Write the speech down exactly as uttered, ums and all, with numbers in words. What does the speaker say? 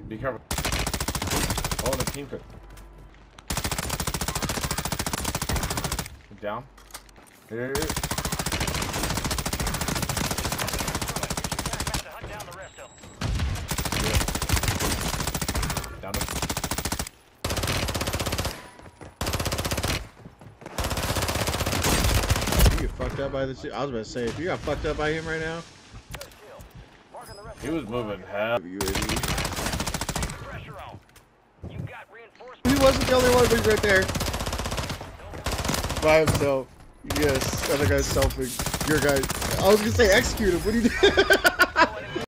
Be careful. Oh, the team could. Down. Here. Down him. You get fucked up by this. I was about to say, if you got fucked up by him right now. He was moving hell. He wasn't the only one, but he's right there. By himself. Yes, other guy's selfing. Your guy. I was gonna say execute him. What do you do?